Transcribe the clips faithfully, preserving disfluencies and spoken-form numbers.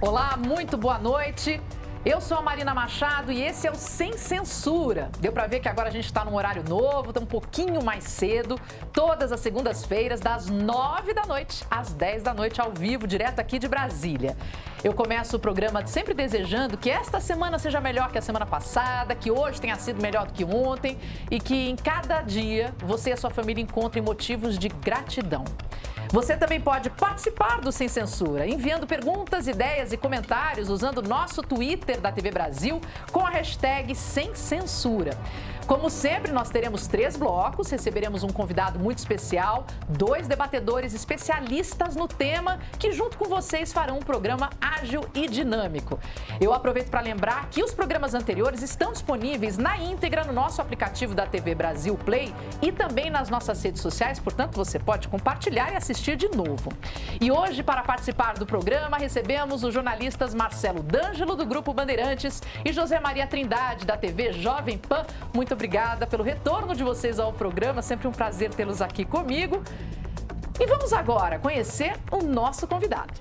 Olá, muito boa noite. Eu sou a Marina Machado e esse é o Sem Censura. Deu pra ver que agora a gente está num horário novo, está um pouquinho mais cedo, todas as segundas-feiras, das nove da noite às dez da noite, ao vivo, direto aqui de Brasília. Eu começo o programa sempre desejando que esta semana seja melhor que a semana passada, que hoje tenha sido melhor do que ontem e que em cada dia você e a sua família encontrem motivos de gratidão. Você também pode participar do Sem Censura, enviando perguntas, ideias e comentários usando o nosso Twitter da T V Brasil com a hashtag Sem Censura. Como sempre, nós teremos três blocos, receberemos um convidado muito especial, dois debatedores especialistas no tema que junto com vocês farão um programa ágil e dinâmico. Eu aproveito para lembrar que os programas anteriores estão disponíveis na íntegra no nosso aplicativo da T V Brasil Play e também nas nossas redes sociais, portanto você pode compartilhar e assistir de novo. E hoje, para participar do programa, recebemos os jornalistas Marcelo D'Angelo, do Grupo Bandeirantes, e José Maria Trindade, da T V Jovem Pan. Muito obrigada pelo retorno de vocês ao programa, sempre um prazer tê-los aqui comigo. E vamos agora conhecer o nosso convidado.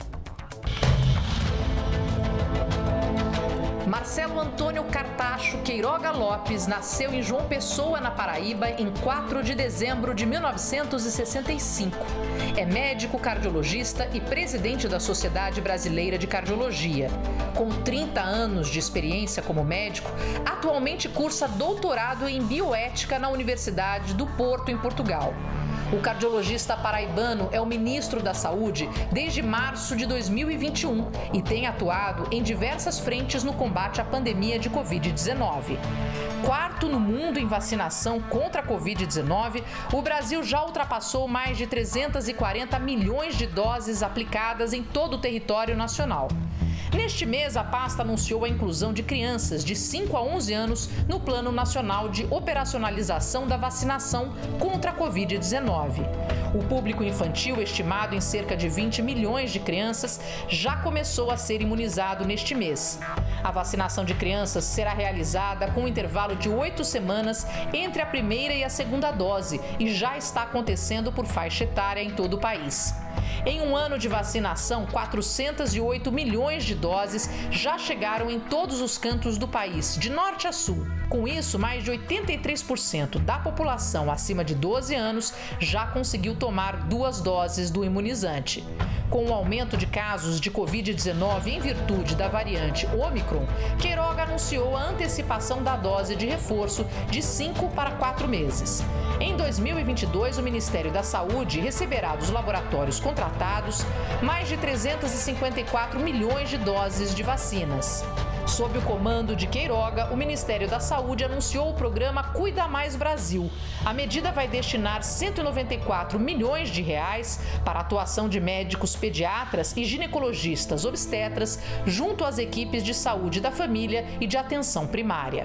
Marcelo Antônio Cartacho Queiroga Lopes nasceu em João Pessoa, na Paraíba, em quatro de dezembro de mil novecentos e sessenta e cinco. É médico cardiologista e presidente da Sociedade Brasileira de Cardiologia. Com trinta anos de experiência como médico, atualmente cursa doutorado em bioética na Universidade do Porto, em Portugal. O cardiologista paraibano é o ministro da Saúde desde março de dois mil e vinte e um e tem atuado em diversas frentes no combate à pandemia de covid dezenove. Quarto no mundo em vacinação contra a covid dezenove, o Brasil já ultrapassou mais de trezentos e quarenta milhões de doses aplicadas em todo o território nacional. Neste mês, a pasta anunciou a inclusão de crianças de cinco a onze anos no Plano Nacional de Operacionalização da Vacinação contra a covid dezenove. O público infantil, estimado em cerca de vinte milhões de crianças, já começou a ser imunizado neste mês. A vacinação de crianças será realizada com um intervalo de oito semanas entre a primeira e a segunda dose e já está acontecendo por faixa etária em todo o país. Em um ano de vacinação, quatrocentos e oito milhões de doses já chegaram em todos os cantos do país, de norte a sul. Com isso, mais de oitenta e três por cento da população acima de doze anos já conseguiu tomar duas doses do imunizante. Com o aumento de casos de covid dezenove em virtude da variante Ômicron, Queiroga anunciou a antecipação da dose de reforço de cinco para quatro meses. Em dois mil e vinte e dois, o Ministério da Saúde receberá dos laboratórios contratados mais de trezentos e cinquenta e quatro milhões de doses de vacinas. Sob o comando de Queiroga, o Ministério da Saúde anunciou o programa Cuida Mais Brasil. A medida vai destinar cento e noventa e quatro milhões de reais para a atuação de médicos pediatras e ginecologistas obstetras junto às equipes de saúde da família e de atenção primária.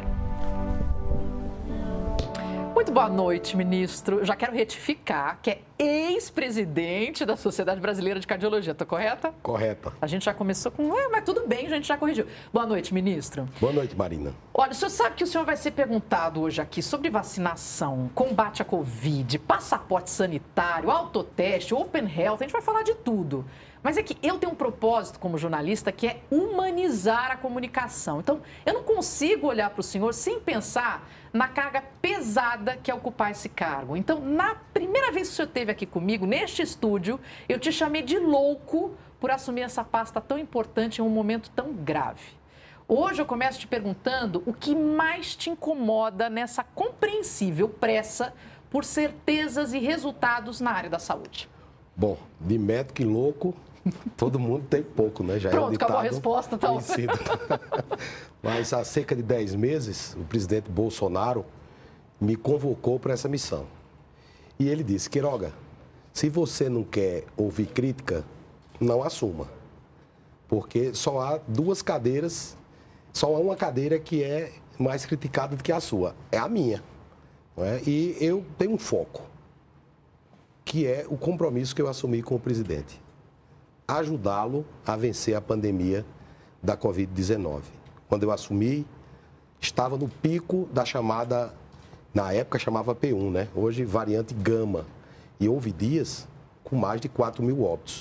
Muito boa noite, ministro. Já quero retificar que é ex-presidente da Sociedade Brasileira de Cardiologia, tá correta? Correta. A gente já começou com... É, mas tudo bem, a gente já corrigiu. Boa noite, ministro. Boa noite, Marina. Olha, o senhor sabe que o senhor vai ser perguntado hoje aqui sobre vacinação, combate à Covid, passaporte sanitário, autoteste, open health, a gente vai falar de tudo. Mas é que eu tenho um propósito como jornalista que é humanizar a comunicação. Então, eu não consigo olhar para o senhor sem pensar na carga pesada que é ocupar esse cargo. Então, na primeira vez que o senhor esteve aqui comigo, neste estúdio, eu te chamei de louco por assumir essa pasta tão importante em um momento tão grave. Hoje eu começo te perguntando o que mais te incomoda nessa compreensível pressa por certezas e resultados na área da saúde. Bom, de médico e louco, todo mundo tem pouco, né? Já Pronto, é um ditado acabou a resposta, então. Conhecido. Mas há cerca de dez meses, o presidente Bolsonaro me convocou para essa missão. E ele disse, Queiroga, se você não quer ouvir crítica, não assuma. Porque só há duas cadeiras, só há uma cadeira que é mais criticada do que a sua. É a minha. Não é? E eu tenho um foco, que é o compromisso que eu assumi com o presidente. Ajudá-lo a vencer a pandemia da covid dezenove. Quando eu assumi, estava no pico da chamada, na época chamava P um, né? Hoje variante Gama. E houve dias com mais de quatro mil óbitos.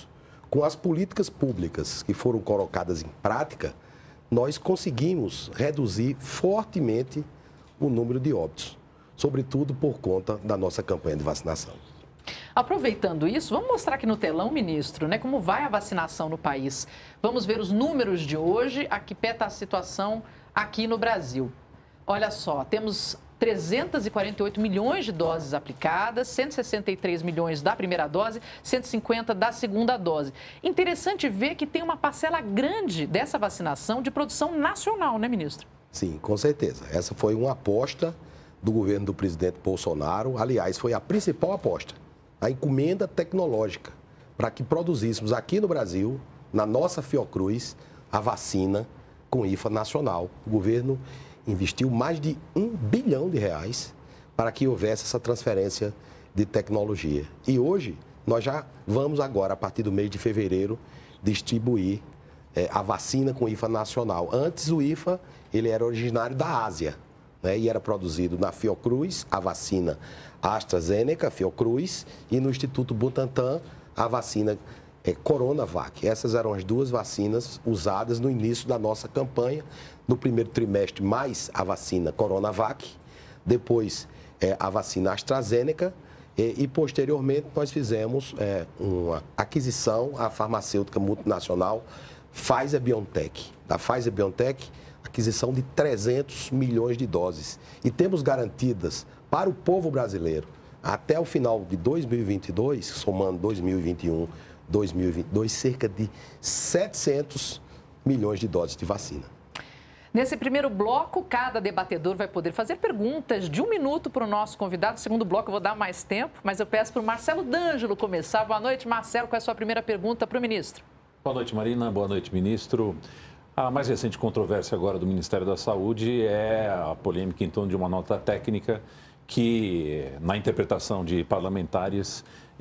com as políticas públicas que foram colocadas em prática, nós conseguimos reduzir fortemente o número de óbitos, sobretudo por conta da nossa campanha de vacinação. Aproveitando isso, vamos mostrar aqui no telão, ministro, né, como vai a vacinação no país. Vamos ver os números de hoje, aqui perto a situação aqui no Brasil. Olha só, temos trezentos e quarenta e oito milhões de doses aplicadas, cento e sessenta e três milhões da primeira dose, cento e cinquenta da segunda dose. Interessante ver que tem uma parcela grande dessa vacinação de produção nacional, né, ministro? Sim, com certeza. Essa foi uma aposta do governo do presidente Bolsonaro. Aliás, foi a principal aposta, a encomenda tecnológica, para que produzíssemos aqui no Brasil, na nossa Fiocruz, a vacina com I F A nacional. O governo investiu mais de um bilhão de reais para que houvesse essa transferência de tecnologia. E hoje, nós já vamos agora, a partir do mês de fevereiro, distribuir é, a vacina com I F A nacional. Antes, o I F A ele era originário da Ásia, né, e era produzido na Fiocruz, a vacina AstraZeneca, Fiocruz, e no Instituto Butantan, a vacina é, Coronavac. Essas eram as duas vacinas usadas no início da nossa campanha. No primeiro trimestre, mais a vacina Coronavac, depois é, a vacina AstraZeneca e, e posteriormente, nós fizemos é, uma aquisição à farmacêutica multinacional Pfizer-BioNTech. Da Pfizer-BioNTech, aquisição de trezentos milhões de doses. E temos garantidas para o povo brasileiro, até o final de dois mil e vinte e dois, somando dois mil e vinte e um, dois mil e vinte e dois, cerca de setecentos milhões de doses de vacina. Nesse primeiro bloco, cada debatedor vai poder fazer perguntas de um minuto para o nosso convidado. No segundo bloco eu vou dar mais tempo, mas eu peço para o Marcelo D'Angelo começar. Boa noite, Marcelo. Qual é a sua primeira pergunta para o ministro? Boa noite, Marina. Boa noite, ministro. A mais recente controvérsia agora do Ministério da Saúde é a polêmica em torno de uma nota técnica que, na interpretação de parlamentares,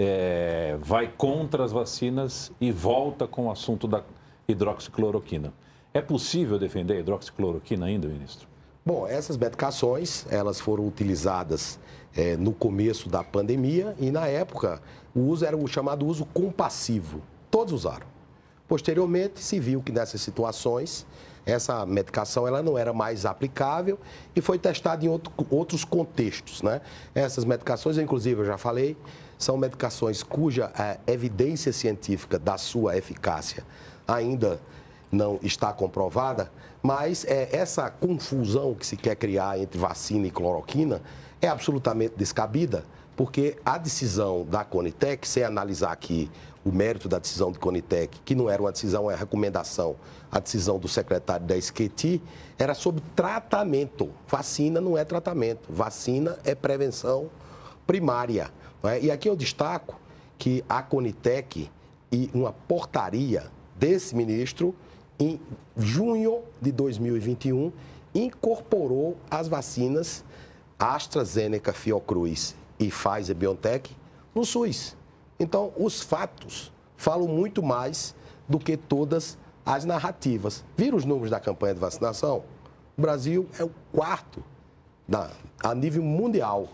é, vai contra as vacinas e volta com o assunto da hidroxicloroquina. É possível defender a hidroxicloroquina ainda, ministro? Bom, essas medicações, elas foram utilizadas é, no começo da pandemia e, na época, o uso era o chamado uso compassivo. Todos usaram. Posteriormente, se viu que nessas situações, essa medicação ela não era mais aplicável e foi testada em outro, outros contextos, né? Essas medicações, inclusive, eu já falei, são medicações cuja é, evidência científica da sua eficácia ainda não está comprovada, mas é, essa confusão que se quer criar entre vacina e cloroquina é absolutamente descabida, porque a decisão da Conitec, sem analisar aqui o mérito da decisão de Conitec, que não era uma decisão, é uma recomendação, a decisão do secretário da S Q T, era sobre tratamento. Vacina não é tratamento, vacina é prevenção primária. Não é? E aqui eu destaco que a Conitec e uma portaria desse ministro, em junho de dois mil e vinte e um, incorporou as vacinas AstraZeneca, Fiocruz e Pfizer-BioNTech no SUS. Então, os fatos falam muito mais do que todas as narrativas. Viram os números da campanha de vacinação? O Brasil é o quarto na, a nível mundial.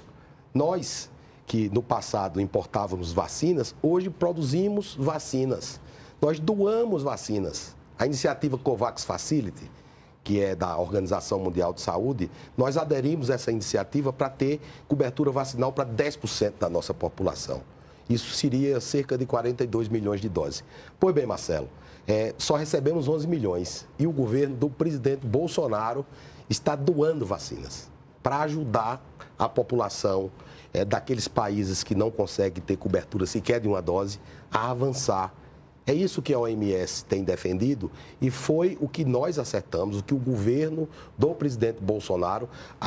Nós, que no passado importávamos vacinas, hoje produzimos vacinas. Nós doamos vacinas. A iniciativa COVAX Facility, que é da Organização Mundial de Saúde, nós aderimos a essa iniciativa para ter cobertura vacinal para dez por cento da nossa população. Isso seria cerca de quarenta e dois milhões de doses. Pois bem, Marcelo, é, só recebemos onze milhões e o governo do presidente Bolsonaro está doando vacinas para ajudar a população é, daqueles países que não conseguem ter cobertura sequer de uma dose a avançar. É isso que a O M S tem defendido e foi o que nós acertamos, o que o governo do presidente Bolsonaro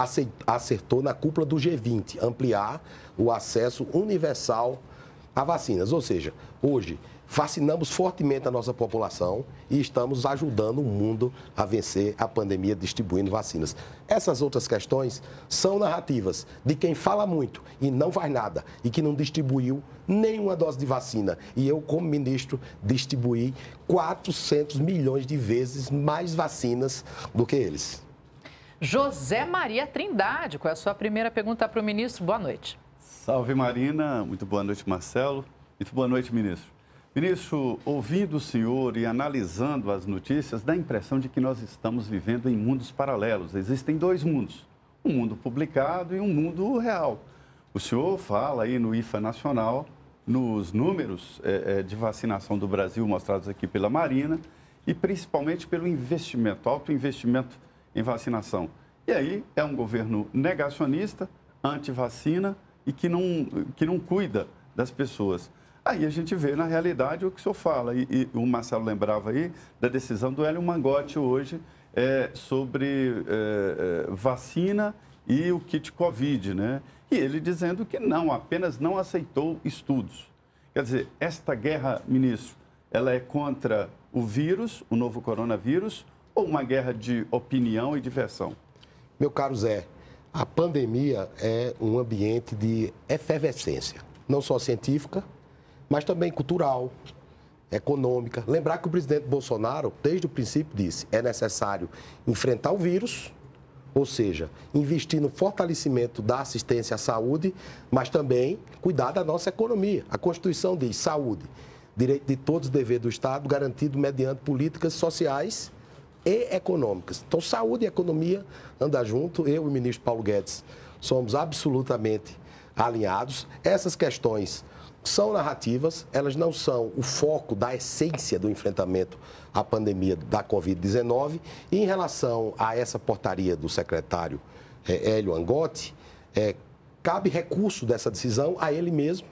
acertou na cúpula do G vinte, ampliar o acesso universal a vacinas. Ou seja, hoje vacinamos fortemente a nossa população e estamos ajudando o mundo a vencer a pandemia distribuindo vacinas. Essas outras questões são narrativas de quem fala muito e não faz nada e que não distribuiu nenhuma dose de vacina. E eu, como ministro, distribuí quatrocentos milhões de vezes mais vacinas do que eles. José Maria Trindade, qual é a sua primeira pergunta para o ministro? Boa noite. Salve, Marina. Muito boa noite, Marcelo. Muito boa noite, ministro. Ministro, ouvindo o senhor e analisando as notícias, dá a impressão de que nós estamos vivendo em mundos paralelos. Existem dois mundos, um mundo publicado e um mundo real. O senhor fala aí no I F A Nacional, nos números é, é, de vacinação do Brasil mostrados aqui pela Marina e principalmente pelo investimento, alto investimento em vacinação. E aí é um governo negacionista, anti-vacina e que não, que não cuida das pessoas. Aí a gente vê, na realidade, o que o senhor fala. E, e o Marcelo lembrava aí da decisão do Hélio Mangotti hoje é, sobre é, é, vacina e o kit Covid, né? E ele dizendo que não, apenas não aceitou estudos. Quer dizer, esta guerra, ministro, ela é contra o vírus, o novo coronavírus, ou uma guerra de opinião e diversão? Meu caro Zé, a pandemia é um ambiente de efervescência, não só científica, mas também cultural, econômica. Lembrar que o presidente Bolsonaro, desde o princípio, disse que é necessário enfrentar o vírus, ou seja, investir no fortalecimento da assistência à saúde, mas também cuidar da nossa economia. A Constituição diz saúde, direito de todos, dever do Estado, garantido mediante políticas sociais e econômicas. Então, saúde e economia andam junto. Eu e o ministro Paulo Guedes somos absolutamente alinhados. Essas questões são narrativas, elas não são o foco da essência do enfrentamento à pandemia da covid dezenove. E em relação a essa portaria do secretário é, Hélio Mangotti, é, cabe recurso dessa decisão a ele mesmo.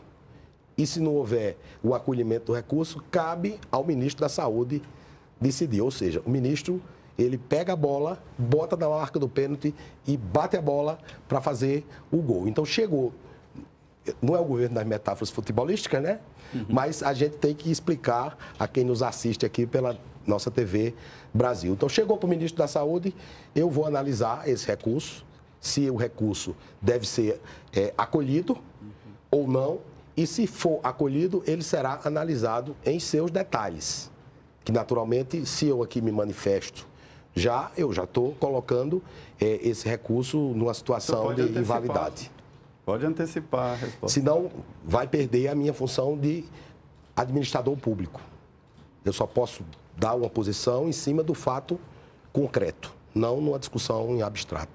E se não houver o acolhimento do recurso, cabe ao ministro da Saúde decidir. Ou seja, o ministro, ele pega a bola, bota na marca do pênalti e bate a bola para fazer o gol. Então, chegou. Não é o governo das metáforas futebolísticas, né? Uhum. Mas a gente tem que explicar a quem nos assiste aqui pela nossa T V Brasil. Então, chegou para o ministro da Saúde, eu vou analisar esse recurso, se o recurso deve ser é, acolhido uhum. ou não, e se for acolhido, ele será analisado em seus detalhes. Que, naturalmente, se eu aqui me manifesto já, eu já estou colocando é, esse recurso numa situação de invalidade. Pode antecipar a resposta. Senão, vai perder a minha função de administrador público. Eu só posso dar uma posição em cima do fato concreto, não numa discussão em abstrato.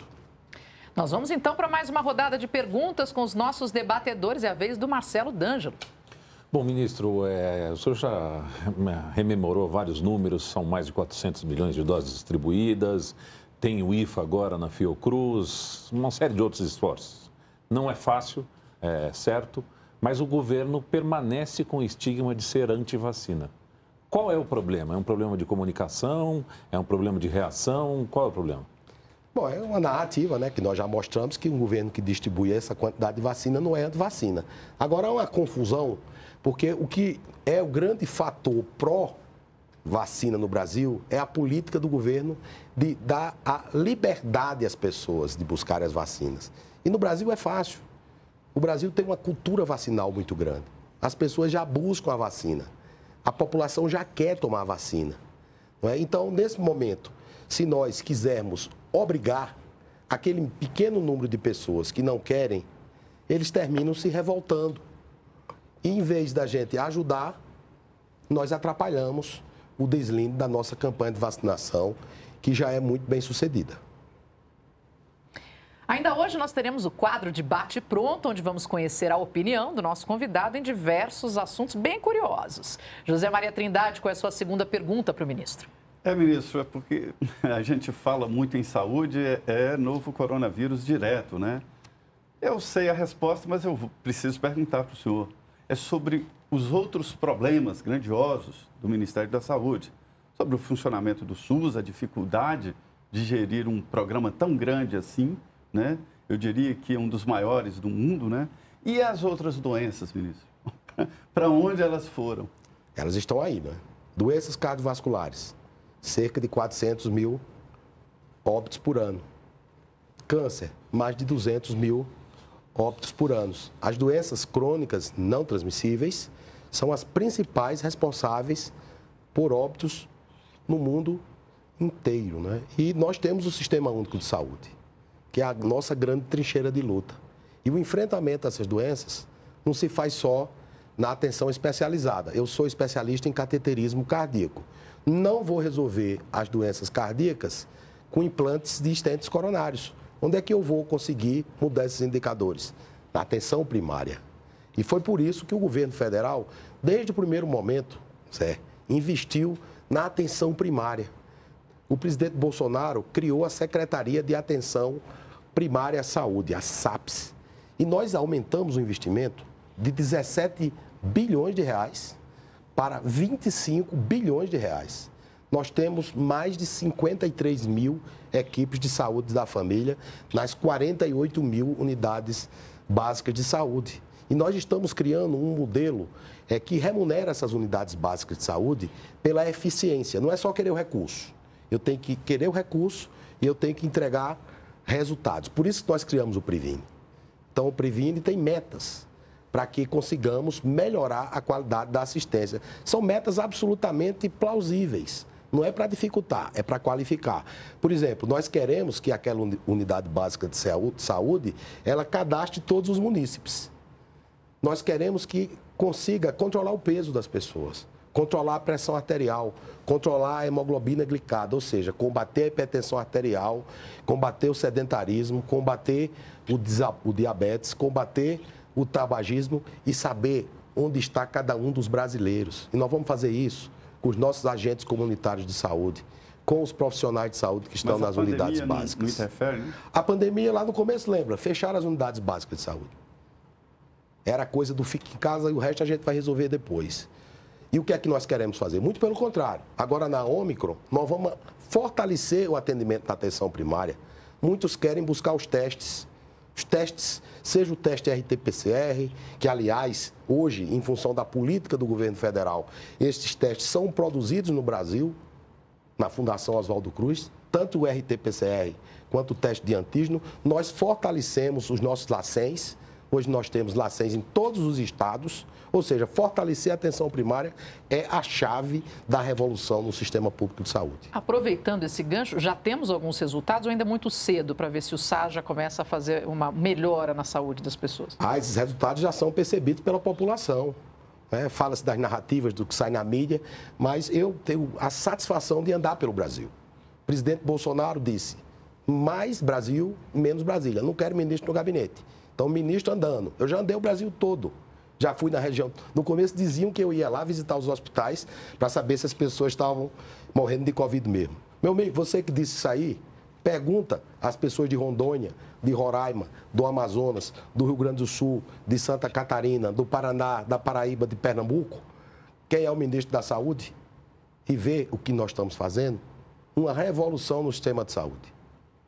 Nós vamos então para mais uma rodada de perguntas com os nossos debatedores. É a vez do Marcelo D'Angelo. Bom, ministro, é, o senhor já rememorou vários números, são mais de quatrocentos milhões de doses distribuídas, tem o I F A agora na Fiocruz, uma série de outros esforços. Não é fácil, é certo, mas o governo permanece com o estigma de ser anti-vacina. Qual é o problema? É um problema de comunicação? É um problema de reação? Qual é o problema? Bom, é uma narrativa, né, que nós já mostramos que um governo que distribui essa quantidade de vacina não é anti-vacina. Agora, há uma confusão, porque o que é o grande fator pró-vacina no Brasil é a política do governo de dar a liberdade às pessoas de buscarem as vacinas. E no Brasil é fácil. O Brasil tem uma cultura vacinal muito grande. As pessoas já buscam a vacina. A população já quer tomar a vacina. Não é? Então, nesse momento, se nós quisermos obrigar aquele pequeno número de pessoas que não querem, eles terminam se revoltando. E, em vez da gente ajudar, nós atrapalhamos o deslinde da nossa campanha de vacinação, que já é muito bem sucedida. Ainda hoje nós teremos o quadro de Bate Pronto, onde vamos conhecer a opinião do nosso convidado em diversos assuntos bem curiosos. José Maria Trindade, qual é a sua segunda pergunta para o ministro? É, ministro, é porque a gente fala muito em saúde, é, é novo coronavírus direto, né? Eu sei a resposta, mas eu preciso perguntar para o senhor. É sobre os outros problemas grandiosos do Ministério da Saúde, sobre o funcionamento do SUS, a dificuldade de gerir um programa tão grande assim, né? Eu diria que é um dos maiores do mundo, né? E as outras doenças, ministro? Para onde elas foram? Elas estão aí, né? Doenças cardiovasculares, cerca de quatrocentos mil óbitos por ano. Câncer, mais de duzentos mil óbitos por ano. As doenças crônicas não transmissíveis são as principais responsáveis por óbitos no mundo inteiro, né? E nós temos o Sistema Único de Saúde, que é a nossa grande trincheira de luta. E o enfrentamento a essas doenças não se faz só na atenção especializada. Eu sou especialista em cateterismo cardíaco. Não vou resolver as doenças cardíacas com implantes de estentes coronários. Onde é que eu vou conseguir mudar esses indicadores? Na atenção primária. E foi por isso que o governo federal, desde o primeiro momento, Zé, investiu na atenção primária. O presidente Bolsonaro criou a Secretaria de Atenção Primária à Saúde, a SAPS. E nós aumentamos o investimento de dezessete bilhões de reais para vinte e cinco bilhões de reais. Nós temos mais de cinquenta e três mil equipes de saúde da família nas quarenta e oito mil unidades básicas de saúde. E nós estamos criando um modelo é, que remunera essas unidades básicas de saúde pela eficiência. Não é só querer o recurso. Eu tenho que querer o recurso e eu tenho que entregar resultados. Por isso que nós criamos o Previne. Então, o Previne tem metas para que consigamos melhorar a qualidade da assistência. São metas absolutamente plausíveis. Não é para dificultar, é para qualificar. Por exemplo, nós queremos que aquela unidade básica de saúde, ela cadastre todos os munícipes. Nós queremos que consiga controlar o peso das pessoas, controlar a pressão arterial, controlar a hemoglobina glicada, ou seja, combater a hipertensão arterial, combater o sedentarismo, combater o diabetes, combater o tabagismo e saber onde está cada um dos brasileiros. E nós vamos fazer isso com os nossos agentes comunitários de saúde, com os profissionais de saúde que estão nas unidades básicas. Não, não interfere, né? A pandemia, lá no começo, lembra, fecharam as unidades básicas de saúde. Era coisa do fique em casa e o resto a gente vai resolver depois. E o que é que nós queremos fazer? Muito pelo contrário. Agora, na Ômicron, nós vamos fortalecer o atendimento na atenção primária. Muitos querem buscar os testes. Os testes, seja o teste R T P C R, que, aliás, hoje, em função da política do governo federal, estes testes são produzidos no Brasil, na Fundação Oswaldo Cruz, tanto o R T P C R quanto o teste de antígeno. Nós fortalecemos os nossos LACENs. Hoje nós temos LACENs em todos os estados, ou seja, fortalecer a atenção primária é a chave da revolução no sistema público de saúde. Aproveitando esse gancho, já temos alguns resultados ou ainda é muito cedo para ver se o S A S já começa a fazer uma melhora na saúde das pessoas? Ah, esses resultados já são percebidos pela população. Né? Fala-se das narrativas do que sai na mídia, mas eu tenho a satisfação de andar pelo Brasil. O presidente Bolsonaro disse, mais Brasil, menos Brasília. Não quero ministro no gabinete. Então, ministro andando. Eu já andei o Brasil todo. Já fui na região. No começo diziam que eu ia lá visitar os hospitais para saber se as pessoas estavam morrendo de Covid mesmo. Meu amigo, você que disse isso aí, pergunta às pessoas de Rondônia, de Roraima, do Amazonas, do Rio Grande do Sul, de Santa Catarina, do Paraná, da Paraíba, de Pernambuco, quem é o ministro da Saúde e vê o que nós estamos fazendo. Uma revolução no sistema de saúde.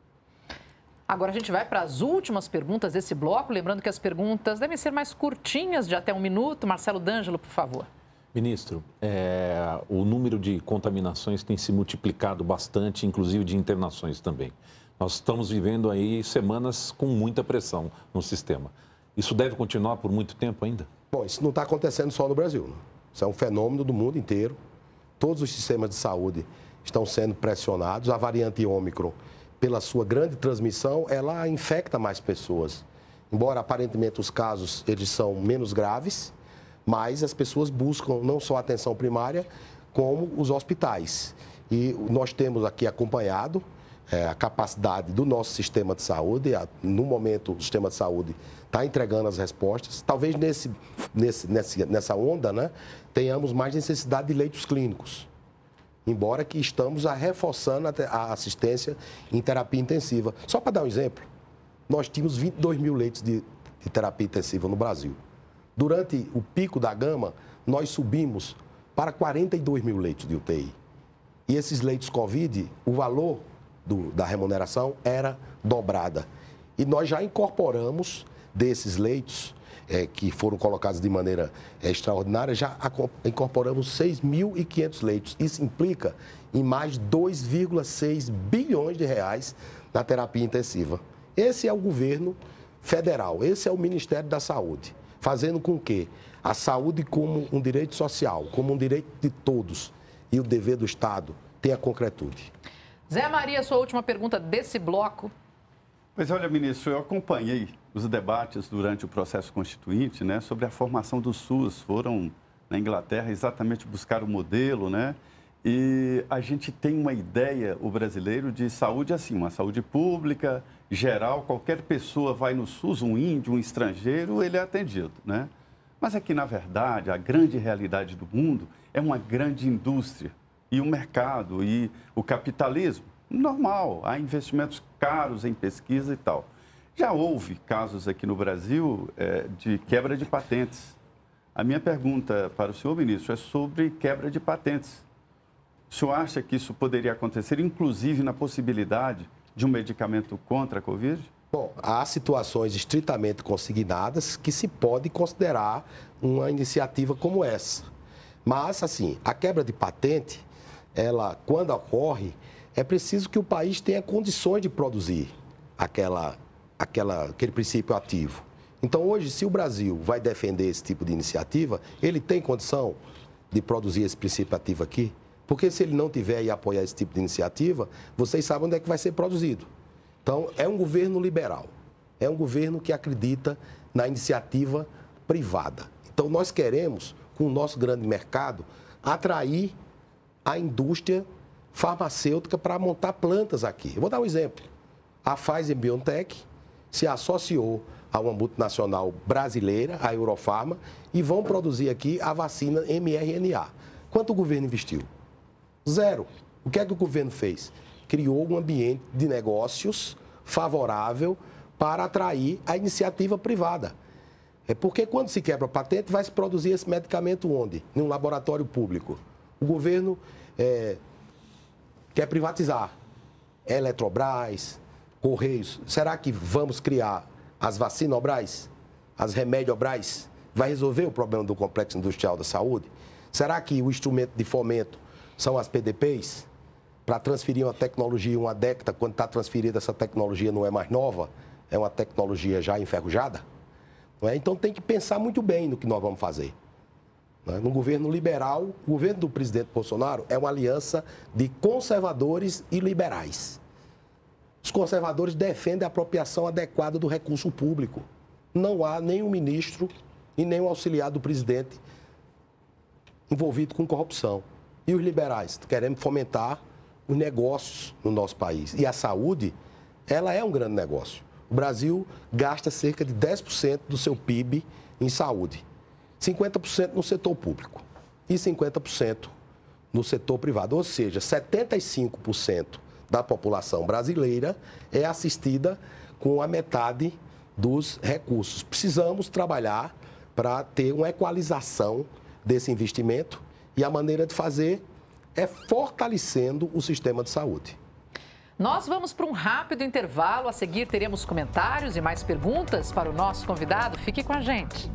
Agora a gente vai para as últimas perguntas desse bloco, lembrando que as perguntas devem ser mais curtinhas, de até um minuto. Marcelo D'Angelo, por favor. Ministro, é, o número de contaminações tem se multiplicado bastante, inclusive de internações também. Nós estamos vivendo aí semanas com muita pressão no sistema. Isso deve continuar por muito tempo ainda? Bom, isso não está acontecendo só no Brasil. Né? Isso é um fenômeno do mundo inteiro. Todos os sistemas de saúde estão sendo pressionados. A variante Ômicron, pela sua grande transmissão, ela infecta mais pessoas. Embora aparentemente os casos eles são menos graves, mas as pessoas buscam não só a atenção primária, como os hospitais. E nós temos aqui acompanhado é, a capacidade do nosso sistema de saúde. No momento, o sistema de saúde está entregando as respostas. Talvez nesse, nesse, nessa, nessa onda, né, tenhamos mais necessidade de leitos clínicos. Embora que estamos a reforçando a assistência em terapia intensiva. Só para dar um exemplo, nós tínhamos vinte e dois mil leitos de, de terapia intensiva no Brasil. Durante o pico da gama, nós subimos para quarenta e dois mil leitos de U T I. E esses leitos Covid, o valor do, da remuneração era dobrada. E nós já incorporamos desses leitos, É, que foram colocados de maneira é, extraordinária, já incorporamos seis mil e quinhentos leitos. Isso implica em mais de dois vírgula seis bilhões de reais na terapia intensiva. Esse é o governo federal, esse é o Ministério da Saúde, fazendo com que a saúde como um direito social, como um direito de todos e o dever do Estado tenha concretude. Zé Maria, sua última pergunta desse bloco. Pois olha, ministro, eu acompanhei os debates durante o processo constituinte, né, sobre a formação do SUS. Foram na Inglaterra exatamente buscar o modelo, né? E a gente tem uma ideia, o brasileiro, de saúde assim, uma saúde pública, geral, qualquer pessoa vai no SUS, um índio, um estrangeiro, ele é atendido, né? Mas é que, na verdade, a grande realidade do mundo é uma grande indústria e o mercado e o capitalismo. Normal, há investimentos caros em pesquisa e tal. Já houve casos aqui no Brasil é, de quebra de patentes. A minha pergunta para o senhor ministro é sobre quebra de patentes. O senhor acha que isso poderia acontecer, inclusive na possibilidade de um medicamento contra a Covid? Bom, há situações estritamente consignadas que se pode considerar uma iniciativa como essa. Mas, assim, a quebra de patente, ela, quando ocorre, é preciso que o país tenha condições de produzir aquela, aquela, aquele princípio ativo. Então, hoje, se o Brasil vai defender esse tipo de iniciativa, ele tem condição de produzir esse princípio ativo aqui? Porque se ele não tiver e apoiar esse tipo de iniciativa, vocês sabem onde é que vai ser produzido. Então, é um governo liberal, é um governo que acredita na iniciativa privada. Então, nós queremos, com o nosso grande mercado, atrair a indústria farmacêutica para montar plantas aqui. Eu vou dar um exemplo. A Pfizer-BioNTech se associou a uma multinacional brasileira, a Eurofarma, e vão produzir aqui a vacina M R N A. Quanto o governo investiu? Zero. O que é que o governo fez? Criou um ambiente de negócios favorável para atrair a iniciativa privada. É porque quando se quebra a patente, vai se produzir esse medicamento onde? Em um laboratório público. O governo é, quer privatizar. Eletrobras, Correios. Será que vamos criar as vacinobras, as remédiobras? Vai resolver o problema do complexo industrial da saúde? Será que o instrumento de fomento são as P D Ps? Para transferir uma tecnologia uma década, quando está transferida essa tecnologia não é mais nova, é uma tecnologia já enferrujada? Não é? Então tem que pensar muito bem no que nós vamos fazer. Não é? No governo liberal, o governo do presidente Bolsonaro é uma aliança de conservadores e liberais. Os conservadores defendem a apropriação adequada do recurso público. Não há nenhum ministro e nenhum auxiliar do presidente envolvido com corrupção. E os liberais querem fomentar os negócios no nosso país. E a saúde, ela é um grande negócio. O Brasil gasta cerca de dez por cento do seu P I B em saúde. cinquenta por cento no setor público e cinquenta por cento no setor privado. Ou seja, setenta e cinco por cento da população brasileira é assistida com a metade dos recursos. Precisamos trabalhar para ter uma equalização desse investimento e a maneira de fazer é fortalecendo o sistema de saúde. Nós vamos para um rápido intervalo. A seguir teremos comentários e mais perguntas para o nosso convidado. Fique com a gente.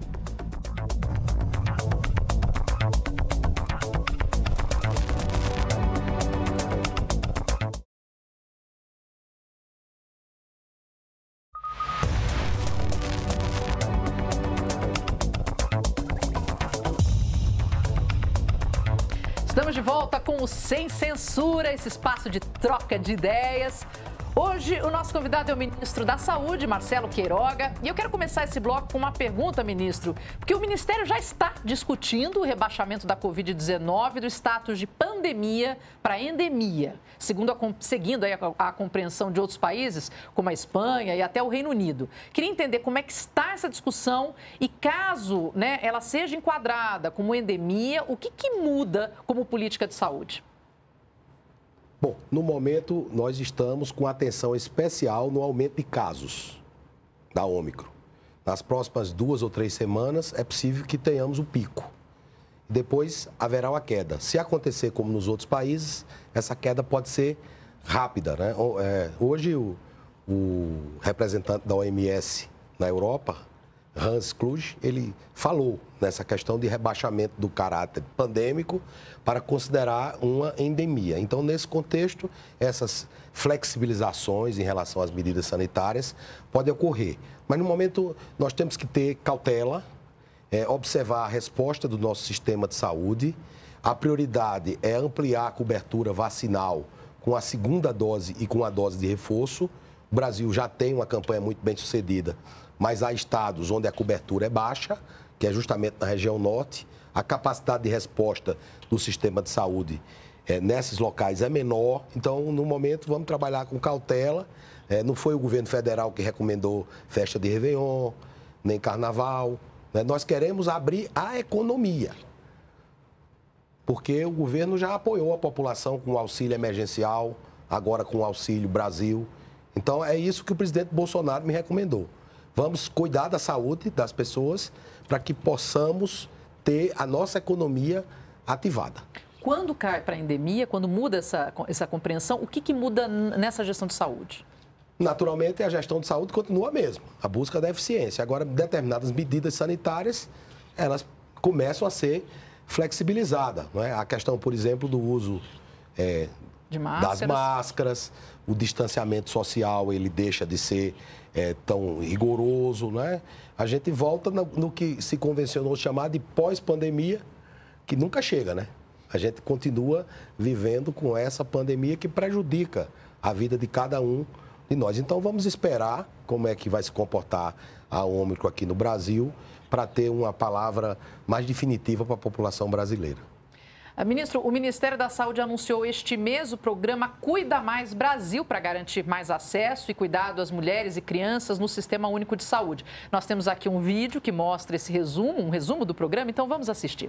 Estamos de volta com o Sem Censura, esse espaço de troca de ideias. Hoje, o nosso convidado é o ministro da Saúde, Marcelo Queiroga. E eu quero começar esse bloco com uma pergunta, ministro, porque o Ministério já está discutindo o rebaixamento da covid dezenove do status de pandemia para endemia, segundo a, seguindo aí a, a compreensão de outros países, como a Espanha e até o Reino Unido. Queria entender como é que está essa discussão e, caso, né, ela seja enquadrada como endemia, o que, que muda como política de saúde? Bom, no momento, nós estamos com atenção especial no aumento de casos da Ômicron. Nas próximas duas ou três semanas, é possível que tenhamos o pico. Depois, haverá uma queda. Se acontecer como nos outros países, essa queda pode ser rápida, né? Hoje, o, o representante da O M S na Europa, Hans Kluge, ele falou nessa questão de rebaixamento do caráter pandêmico para considerar uma endemia. Então, nesse contexto, essas flexibilizações em relação às medidas sanitárias podem ocorrer. Mas, no momento, nós temos que ter cautela, é, observar a resposta do nosso sistema de saúde. A prioridade é ampliar a cobertura vacinal com a segunda dose e com a dose de reforço. O Brasil já tem uma campanha muito bem sucedida mas há estados onde a cobertura é baixa, que é justamente na região norte. A capacidade de resposta do sistema de saúde é, nesses locais é menor. Então, no momento, vamos trabalhar com cautela. É, não foi o governo federal que recomendou festa de Réveillon, nem carnaval. Né? Nós queremos abrir a economia, porque o governo já apoiou a população com o auxílio emergencial, agora com o Auxílio Brasil. Então, é isso que o presidente Bolsonaro me recomendou. Vamos cuidar da saúde das pessoas para que possamos ter a nossa economia ativada. Quando cai para a endemia, quando muda essa, essa compreensão, o que, que muda nessa gestão de saúde? Naturalmente, a gestão de saúde continua a mesma, a busca da eficiência. Agora, determinadas medidas sanitárias, elas começam a ser flexibilizadas. Não é? A questão, por exemplo, do uso é, de máscaras. das máscaras, o distanciamento social, ele deixa de ser é, tão rigoroso. Não é? A gente volta no, no que se convencionou chamar de pós-pandemia, que nunca chega, né? A gente continua vivendo com essa pandemia que prejudica a vida de cada um de nós. Então, vamos esperar como é que vai se comportar a Ômicron aqui no Brasil para ter uma palavra mais definitiva para a população brasileira. Ministro, o Ministério da Saúde anunciou este mês o programa Cuida Mais Brasil para garantir mais acesso e cuidado às mulheres e crianças no Sistema Único de Saúde. Nós temos aqui um vídeo que mostra esse resumo, um resumo do programa, então vamos assistir.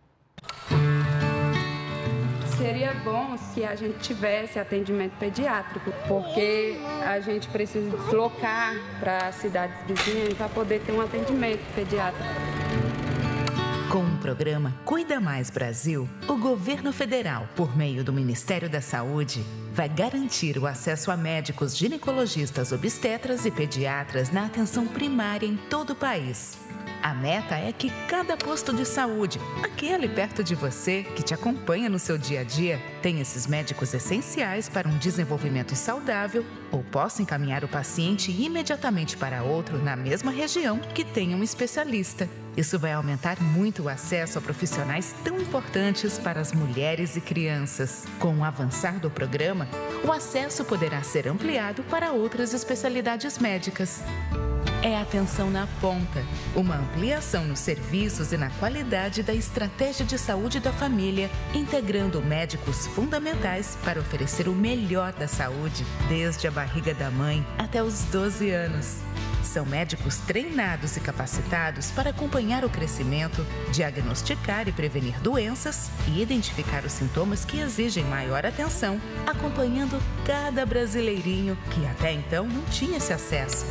Seria bom se a gente tivesse atendimento pediátrico, porque a gente precisa deslocar para cidades vizinhas para poder ter um atendimento pediátrico. Com o programa Cuida Mais Brasil, o governo federal, por meio do Ministério da Saúde, vai garantir o acesso a médicos ginecologistas, obstetras e pediatras na atenção primária em todo o país. A meta é que cada posto de saúde, aquele perto de você, que te acompanha no seu dia a dia, tenha esses médicos essenciais para um desenvolvimento saudável ou possa encaminhar o paciente imediatamente para outro na mesma região que tenha um especialista. Isso vai aumentar muito o acesso a profissionais tão importantes para as mulheres e crianças. Com o avançar do programa, o acesso poderá ser ampliado para outras especialidades médicas. É atenção na ponta, uma ampliação nos serviços e na qualidade da estratégia de saúde da família, integrando médicos fundamentais para oferecer o melhor da saúde, desde a barriga da mãe até os doze anos. São médicos treinados e capacitados para acompanhar o crescimento, diagnosticar e prevenir doenças e identificar os sintomas que exigem maior atenção, acompanhando cada brasileirinho que até então não tinha esse acesso.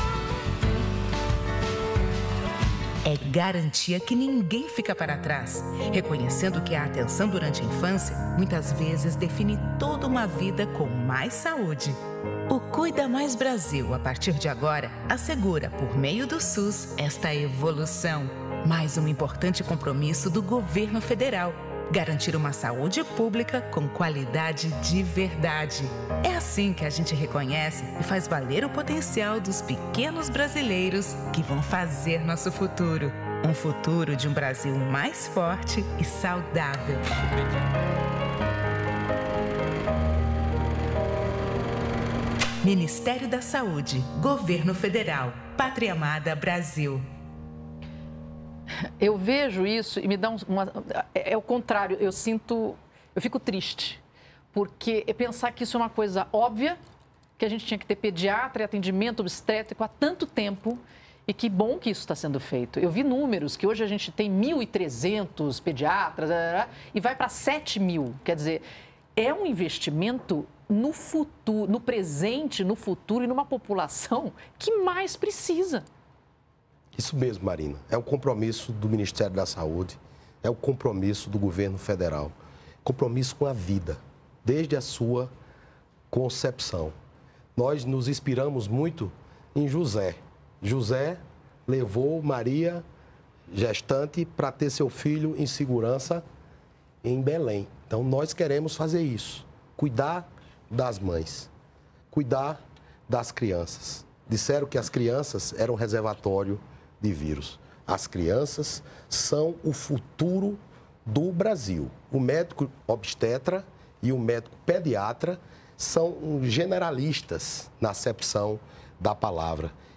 É garantia que ninguém fica para trás, reconhecendo que a atenção durante a infância muitas vezes define toda uma vida com mais saúde. O Cuida Mais Brasil, a partir de agora, assegura, por meio do SUS, esta evolução. Mais um importante compromisso do governo federal. Garantir uma saúde pública com qualidade de verdade. É assim que a gente reconhece e faz valer o potencial dos pequenos brasileiros que vão fazer nosso futuro. Um futuro de um Brasil mais forte e saudável. Ministério da Saúde, Governo Federal, Pátria Amada Brasil. Eu vejo isso e me dá uma... É, é o contrário, eu sinto... Eu fico triste, porque é pensar que isso é uma coisa óbvia, que a gente tinha que ter pediatra e atendimento obstétrico há tanto tempo, e que bom que isso está sendo feito. Eu vi números que hoje a gente tem mil e trezentos pediatras e vai para sete mil. Quer dizer, é um investimento no futuro, no presente, no futuro e numa população que mais precisa. Isso mesmo, Marina. É um compromisso do Ministério da Saúde, é um compromisso do governo federal, compromisso com a vida, desde a sua concepção. Nós nos inspiramos muito em José. José levou Maria, gestante, para ter seu filho em segurança em Belém. Então, nós queremos fazer isso, cuidar das mães, cuidar das crianças. Disseram que as crianças eram reservatório de vírus. As crianças são o futuro do Brasil. O médico obstetra e o médico pediatra são generalistas na acepção da palavra.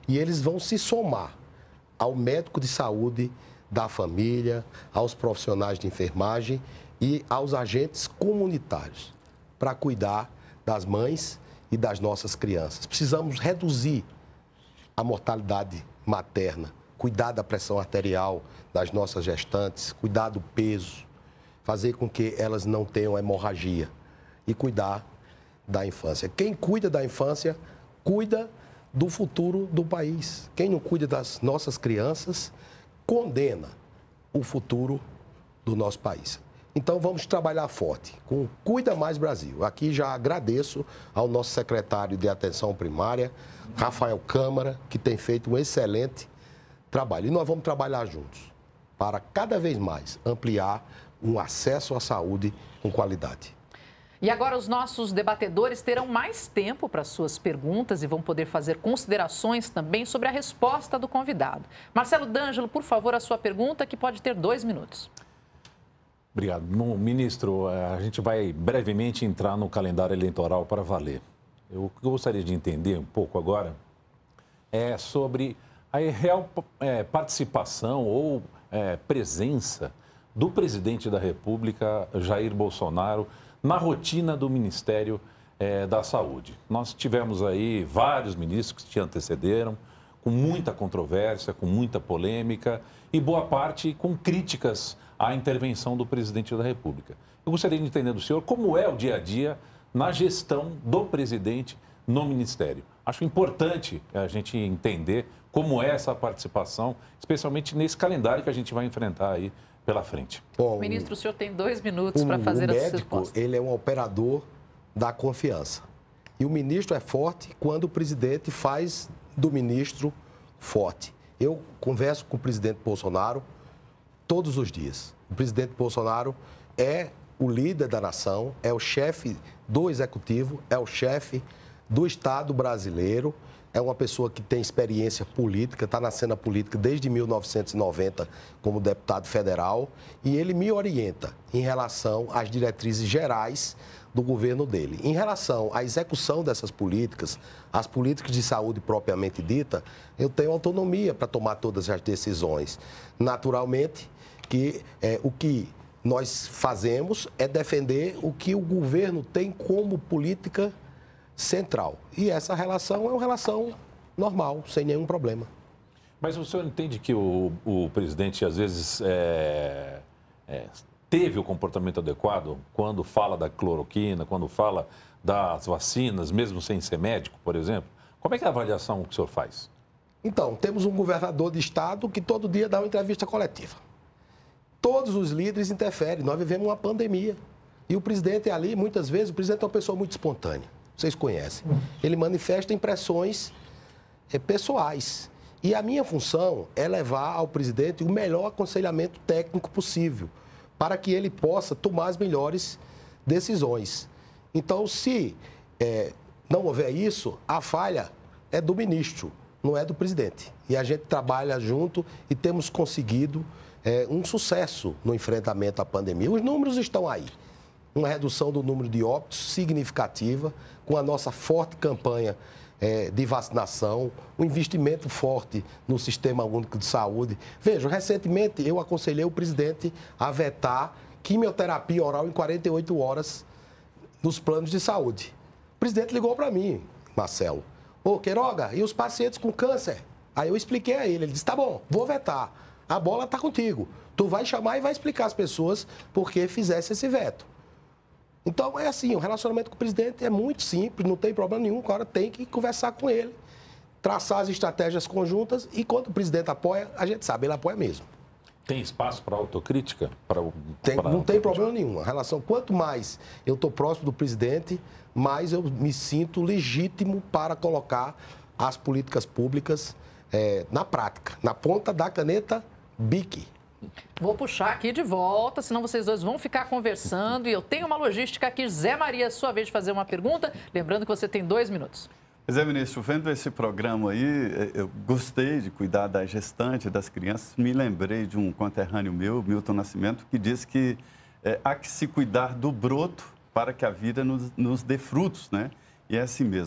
E eles vão se somar ao médico de saúde da família, aos profissionais de enfermagem e aos agentes comunitários para cuidar das mães e das nossas crianças. Precisamos reduzir a mortalidade materna, cuidar da pressão arterial das nossas gestantes, cuidar do peso, fazer com que elas não tenham hemorragia e cuidar da infância. Quem cuida da infância, cuida do futuro do país. Quem não cuida das nossas crianças, condena o futuro do nosso país. Então, vamos trabalhar forte com o Cuida Mais Brasil. Aqui já agradeço ao nosso secretário de Atenção Primária, Rafael Câmara, que tem feito um excelente trabalho. E nós vamos trabalhar juntos para cada vez mais ampliar um acesso à saúde com qualidade. E agora os nossos debatedores terão mais tempo para suas perguntas e vão poder fazer considerações também sobre a resposta do convidado. Marcelo D'Angelo, por favor, a sua pergunta, que pode ter dois minutos. Obrigado. No, ministro, a gente vai brevemente entrar no calendário eleitoral para valer. Eu, o que eu gostaria de entender um pouco agora é sobre a real é, participação ou é, presença do presidente da República, Jair Bolsonaro, na rotina do Ministério é, da Saúde. Nós tivemos aí vários ministros que te antecederam, com muita controvérsia, com muita polêmica e boa parte com críticas à intervenção do presidente da República. Eu gostaria de entender do senhor como é o dia a dia na gestão do presidente no Ministério. Acho importante a gente entender como é essa participação, especialmente nesse calendário que a gente vai enfrentar aí pela frente. Bom, Ministro, o senhor tem dois minutos para fazer a sua resposta. O médico, ele é um operador da confiança. E o ministro é forte quando o presidente faz do ministro forte. Eu converso com o presidente Bolsonaro todos os dias. O presidente Bolsonaro é o líder da nação, é o chefe do executivo, é o chefe do Estado brasileiro, é uma pessoa que tem experiência política, está na cena política desde mil novecentos e noventa como deputado federal, e ele me orienta em relação às diretrizes gerais do governo dele. Em relação à execução dessas políticas, as políticas de saúde propriamente dita, eu tenho autonomia para tomar todas as decisões. Naturalmente que é, o que nós fazemos é defender o que o governo tem como política central. E essa relação é uma relação normal, sem nenhum problema. Mas o senhor entende que o, o presidente, às vezes, é, é, teve o comportamento adequado quando fala da cloroquina, quando fala das vacinas, mesmo sem ser médico, por exemplo? Como é que é a avaliação que o senhor faz? Então, temos um governador de estado que todo dia dá uma entrevista coletiva. Todos os líderes interferem. Nós vivemos uma pandemia. E o presidente ali, muitas vezes, o presidente é uma pessoa muito espontânea. Vocês conhecem. Ele manifesta impressões é, pessoais. E a minha função é levar ao presidente o melhor aconselhamento técnico possível, para que ele possa tomar as melhores decisões. Então, se é, não houver isso, a falha é do ministro, não é do presidente. E a gente trabalha junto e temos conseguido é, um sucesso no enfrentamento à pandemia. Os números estão aí. Uma redução do número de óbitos significativa, com a nossa forte campanha é, de vacinação, um investimento forte no Sistema Único de Saúde. Veja, recentemente eu aconselhei o presidente a vetar quimioterapia oral em quarenta e oito horas nos planos de saúde. O presidente ligou para mim, Marcelo. Ô, Queiroga, e os pacientes com câncer? Aí eu expliquei a ele, ele disse, tá bom, vou vetar. A bola está contigo. Tu vai chamar e vai explicar às pessoas por que fizesse esse veto. Então, é assim, o relacionamento com o presidente é muito simples, não tem problema nenhum, o cara tem que conversar com ele, traçar as estratégias conjuntas e quando o presidente apoia, a gente sabe, ele apoia mesmo. Tem espaço para autocrítica? Pra, tem, pra... Não tem problema nenhum. A relação, quanto mais eu estou próximo do presidente, mais eu me sinto legítimo para colocar as políticas públicas é, na prática, na ponta da caneta Bic. Vou puxar aqui de volta, senão vocês dois vão ficar conversando. E eu tenho uma logística aqui. Zé Maria, sua vez de fazer uma pergunta. Lembrando que você tem dois minutos. Zé Ministro, vendo esse programa aí, eu gostei de cuidar da gestante, das crianças. Me lembrei de um conterrâneo meu, Milton Nascimento, que diz que é, há que se cuidar do broto para que a vida nos, nos dê frutos, né? E é assim mesmo.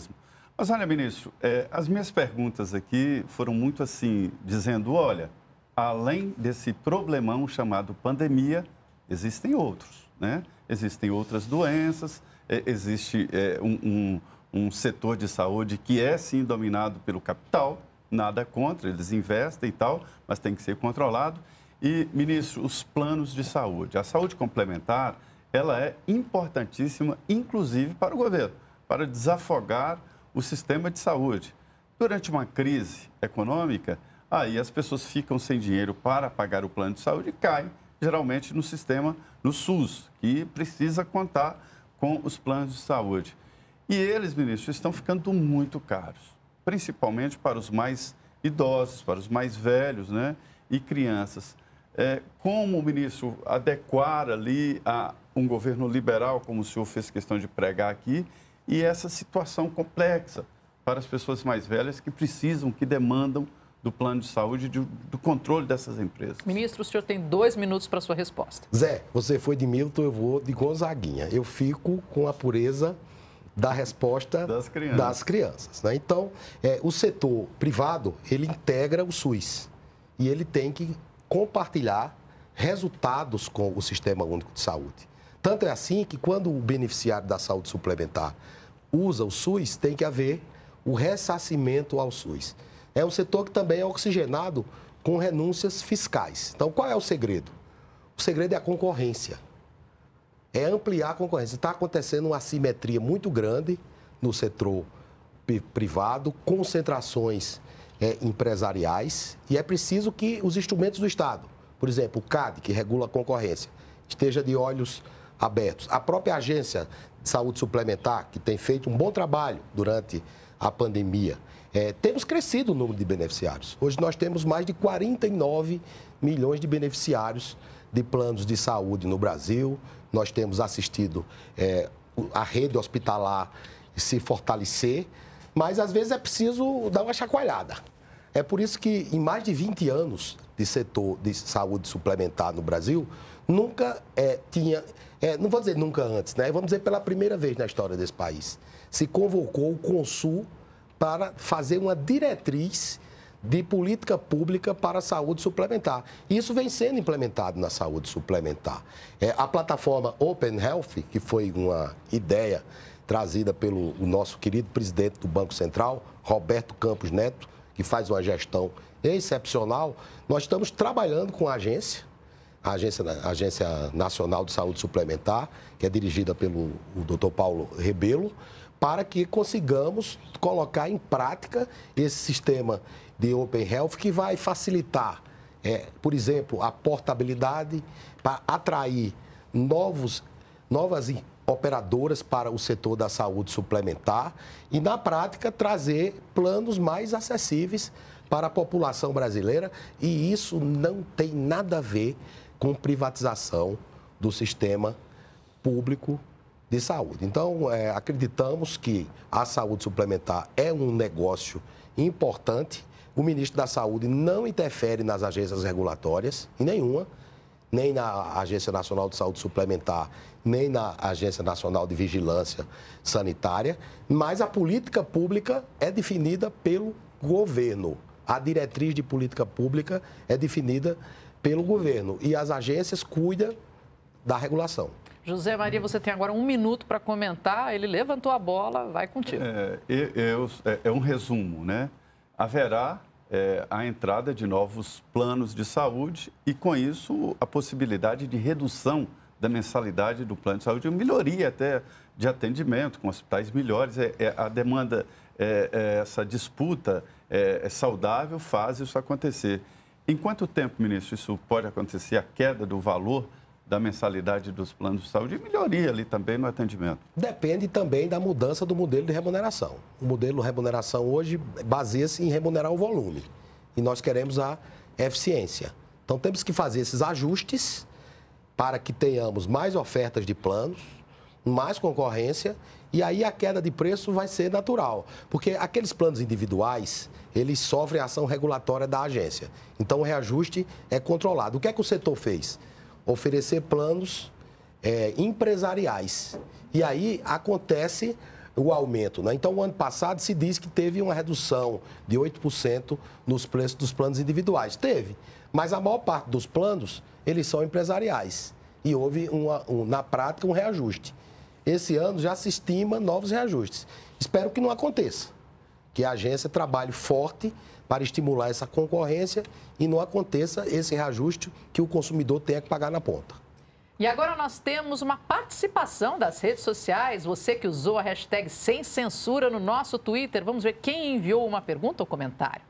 Mas olha, ministro, é, as minhas perguntas aqui foram muito assim, dizendo, olha, além desse problemão chamado pandemia, existem outros, né? Existem outras doenças, é, existe é, um, um, um setor de saúde que é, sim, dominado pelo capital, nada contra, eles investem e tal, mas tem que ser controlado. E, ministro, os planos de saúde. A saúde complementar, ela é importantíssima, inclusive para o governo, para desafogar o sistema de saúde. Durante uma crise econômica, aí as pessoas ficam sem dinheiro para pagar o plano de saúde e caem, geralmente, no sistema, no SUS, que precisa contar com os planos de saúde. E eles, ministro, estão ficando muito caros, principalmente para os mais idosos, para os mais velhos, né? E crianças. É, como, ministro, adequar ali a um governo liberal, como o senhor fez questão de pregar aqui, e essa situação complexa para as pessoas mais velhas que precisam, que demandam do plano de saúde, do, do controle dessas empresas. Ministro, o senhor tem dois minutos para a sua resposta. Zé, você foi de Milton, eu vou de Gonzaguinha. Eu fico com a pureza da resposta das crianças. Das crianças, né? Então, é, o setor privado, ele integra o SUS e ele tem que compartilhar resultados com o Sistema Único de Saúde. Tanto é assim que quando o beneficiário da saúde suplementar usa o SUS, tem que haver o ressarcimento ao SUS. É um setor que também é oxigenado com renúncias fiscais. Então, qual é o segredo? O segredo é a concorrência. É ampliar a concorrência. Está acontecendo uma assimetria muito grande no setor privado, concentrações é, empresariais, e é preciso que os instrumentos do Estado, por exemplo, o C A D, que regula a concorrência, esteja de olhos abertos. A própria Agência de Saúde Suplementar, que tem feito um bom trabalho durante a pandemia. É, temos crescido o número de beneficiários. Hoje nós temos mais de quarenta e nove milhões de beneficiários de planos de saúde no Brasil. Nós temos assistido é, a rede hospitalar se fortalecer, mas às vezes é preciso dar uma chacoalhada. É por isso que em mais de vinte anos de setor de saúde suplementar no Brasil, nunca é, tinha, é, não vou dizer nunca antes, né? Vamos dizer pela primeira vez na história desse país, se convocou o Consul para fazer uma diretriz de política pública para a saúde suplementar. E isso vem sendo implementado na saúde suplementar. É, a plataforma Open Health, que foi uma ideia trazida pelo o nosso querido presidente do Banco Central, Roberto Campos Neto, que faz uma gestão excepcional, nós estamos trabalhando com a agência, a Agência, a Agência Nacional de Saúde Suplementar, que é dirigida pelo o doutor Paulo Rebelo, para que consigamos colocar em prática esse sistema de Open Health que vai facilitar, é, por exemplo, a portabilidade para atrair novos, novas operadoras para o setor da saúde suplementar e, na prática, trazer planos mais acessíveis para a população brasileira. E isso não tem nada a ver com privatização do sistema público de saúde. Então, é, acreditamos que a saúde suplementar é um negócio importante. O ministro da Saúde não interfere nas agências regulatórias, em nenhuma, nem na Agência Nacional de Saúde Suplementar, nem na Agência Nacional de Vigilância Sanitária, mas a política pública é definida pelo governo. A diretriz de política pública é definida pelo governo e as agências cuidam da regulação. José Maria, você tem agora um minuto para comentar. Ele levantou a bola, vai contigo. É, eu, é, é um resumo, né? Haverá é, a entrada de novos planos de saúde e, com isso, a possibilidade de redução da mensalidade do plano de saúde, melhoria até de atendimento, com hospitais melhores. É, é, a demanda, é, é, essa disputa é, é saudável faz isso acontecer. Em quanto tempo, ministro, isso pode acontecer, a queda do valor da mensalidade dos planos de saúde e melhoria ali também no atendimento? Depende também da mudança do modelo de remuneração. O modelo de remuneração hoje baseia-se em remunerar o volume e nós queremos a eficiência. Então temos que fazer esses ajustes para que tenhamos mais ofertas de planos, mais concorrência e aí a queda de preço vai ser natural. Porque aqueles planos individuais, eles sofrem a ação regulatória da agência. Então o reajuste é controlado. O que é que o setor fez? Oferecer planos é, empresariais. E aí acontece o aumento, né? Então, o ano passado se diz que teve uma redução de oito por cento nos preços dos planos individuais. Teve, mas a maior parte dos planos, eles são empresariais. E houve, uma, um, na prática, um reajuste. Esse ano já se estima novos reajustes. Espero que não aconteça, que a agência trabalhe forte para estimular essa concorrência e não aconteça esse reajuste que o consumidor tenha que pagar na ponta. E agora nós temos uma participação das redes sociais. Você que usou a hashtag Sem Censura no nosso Twitter. Vamos ver quem enviou uma pergunta ou comentário.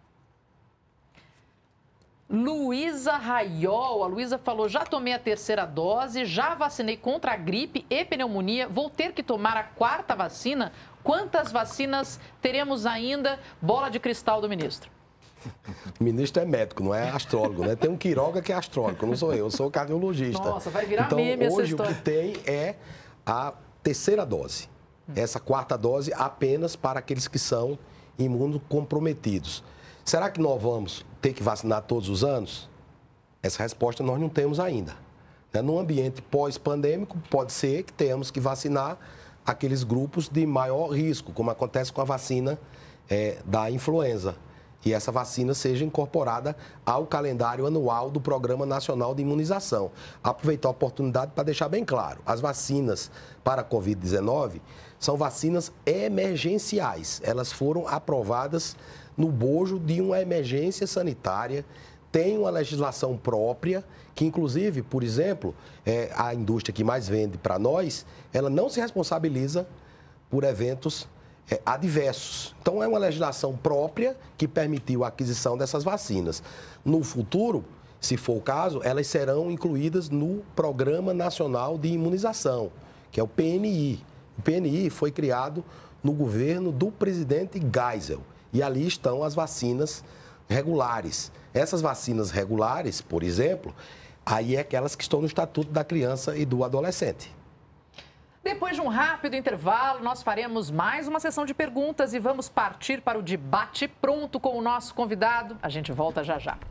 Luísa Raiol. A Luísa falou, já tomei a terceira dose, já vacinei contra a gripe e pneumonia, vou ter que tomar a quarta vacina. Quantas vacinas teremos ainda? Bola de cristal do ministro. O ministro é médico, não é astrólogo, né? Tem um Quiroga que é astrólogo, não sou eu, eu sou cardiologista. Nossa, vai virar então, meme essa hoje história. o que tem é a terceira dose. Essa quarta dose apenas para aqueles que são imunocomprometidos. Será que nós vamos ter que vacinar todos os anos? Essa resposta nós não temos ainda. No ambiente pós-pandêmico, pode ser que tenhamos que vacinar aqueles grupos de maior risco, como acontece com a vacina é, da influenza. E essa vacina seja incorporada ao calendário anual do Programa Nacional de Imunização. Aproveitar a oportunidade para deixar bem claro, as vacinas para a covid dezenove são vacinas emergenciais. Elas foram aprovadas no bojo de uma emergência sanitária, tem uma legislação própria, que inclusive, por exemplo, é, a indústria que mais vende para nós, ela não se responsabiliza por eventos É, adversos. Então, é uma legislação própria que permitiu a aquisição dessas vacinas. No futuro, se for o caso, elas serão incluídas no Programa Nacional de Imunização, que é o P N I. O P N I foi criado no governo do presidente Geisel. E ali estão as vacinas regulares. Essas vacinas regulares, por exemplo, aí é aquelas que estão no Estatuto da Criança e do Adolescente. Depois de um rápido intervalo, nós faremos mais uma sessão de perguntas e vamos partir para o debate pronto com o nosso convidado. A gente volta já já.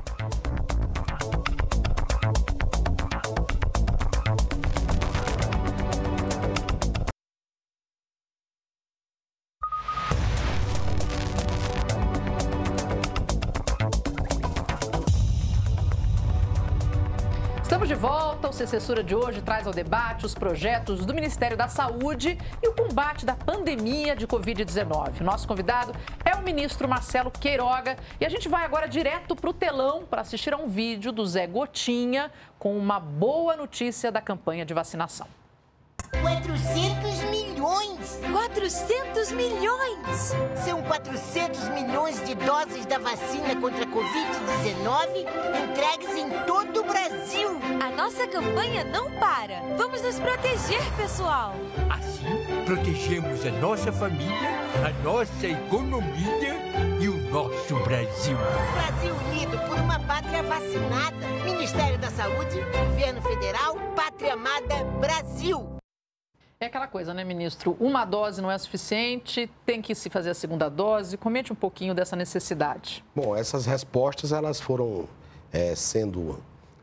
Estamos de volta. O C Censura de hoje traz ao debate os projetos do Ministério da Saúde e o combate da pandemia de covid dezenove. O nosso convidado é o ministro Marcelo Queiroga e a gente vai agora direto para o telão para assistir a um vídeo do Zé Gotinha com uma boa notícia da campanha de vacinação. quatrocentos milhões! quatrocentos milhões! São quatrocentos milhões de doses da vacina contra a covid dezenove entregues em todo o Brasil. A nossa campanha não para. Vamos nos proteger, pessoal. Assim, protegemos a nossa família, a nossa economia e o nosso Brasil. Brasil unido por uma pátria vacinada. Ministério da Saúde, Governo Federal, Pátria Amada, Brasil. É aquela coisa, né, ministro? Uma dose não é suficiente, tem que se fazer a segunda dose. Comente um pouquinho dessa necessidade. Bom, essas respostas elas foram é, sendo